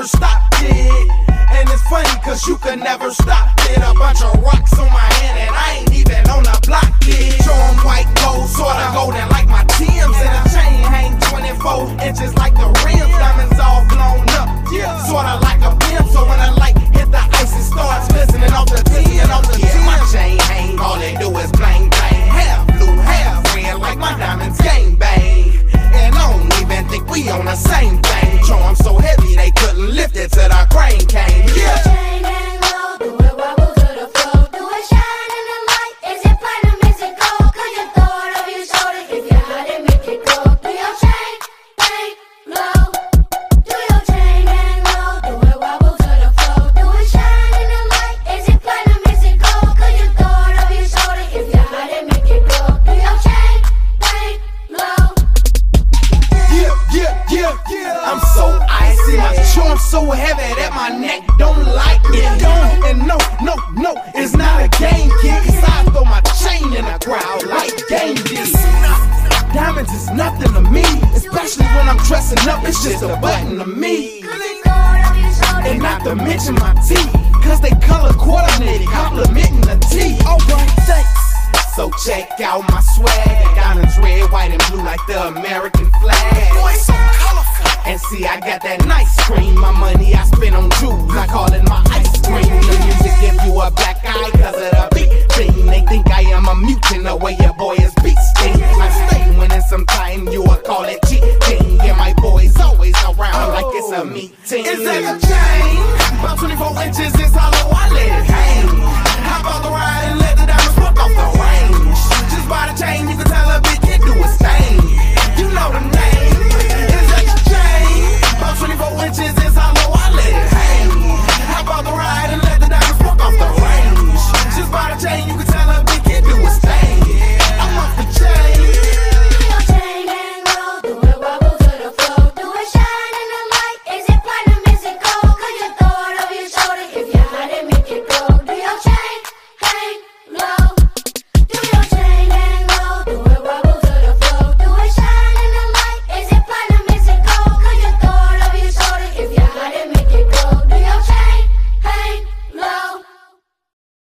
stopped it. And it's funny cause you could never stop it. A bunch of rocks on my hand and I ain't even on the block yet. Show 'em white gold, sorta golden like my Timbs. And the chain hang 24 inches like the rims. Diamonds all blown up, sorta like a pimp. So when the light hit the ice it starts glistening off the T and off the T. My chain hang, all they do is bling bling. Half blue, half red like my diamonds gang bang. And I don't even think we on the same thing. Charm so heavy they couldn't lift it till the crane came. I'm so icy, my charm so heavy that my neck don't like it. And no, it's not a game, kid. Cause I throw my chain in the crowd like game did. Diamonds is nothing to me, especially when I'm dressing up, it's just a button to me. And not to mention my teeth, cause they color coordinated, complimenting the T. Alright, thanks. So check out my swag, diamonds red, white, and blue like the American flag. Boy, so colorful. And see, I got that nice cream. My money I spend on jewels, I call it my ice cream. The music give you a black eye cause of the beat thing. They think I am a mutant